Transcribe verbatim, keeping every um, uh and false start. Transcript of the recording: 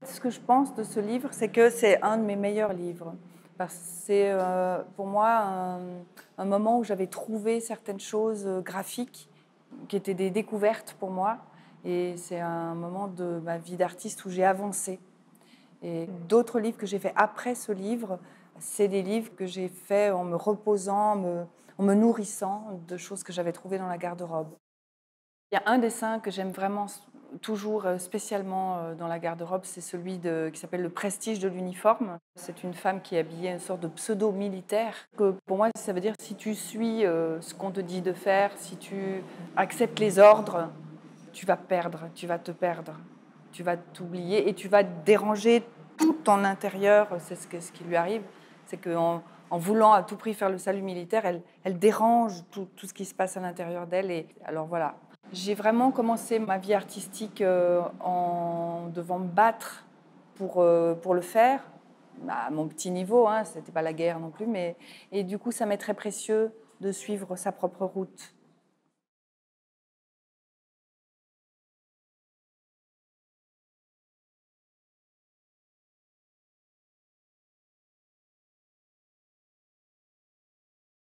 Ce que je pense de ce livre, c'est que c'est un de mes meilleurs livres. Parce que c'est euh, pour moi un, un moment où j'avais trouvé certaines choses euh, graphiques qui étaient des découvertes pour moi. Et c'est un moment de ma vie d'artiste où j'ai avancé. Et d'autres livres que j'ai faits après ce livre, c'est des livres que j'ai faits en me reposant, en me, en me nourrissant de choses que j'avais trouvées dans la garde-robe. Il y a un dessin que j'aime vraiment toujours spécialement dans la garde-robe, c'est celui de, qui s'appelle Le prestige de l'uniforme. C'est une femme qui est habillée une sorte de pseudo-militaire. Que pour moi, ça veut dire si tu suis ce qu'on te dit de faire, si tu acceptes les ordres, tu vas perdre, tu vas te perdre, tu vas t'oublier et tu vas déranger tout ton intérieur. C'est ce, que, ce qui lui arrive, c'est qu'en en voulant à tout prix faire le salut militaire, elle, elle dérange tout, tout ce qui se passe à l'intérieur d'elle. Et alors voilà. J'ai vraiment commencé ma vie artistique euh, en devant me battre pour, euh, pour le faire, à mon petit niveau, hein, c'était pas la guerre non plus, mais et du coup ça m'est très précieux de suivre sa propre route.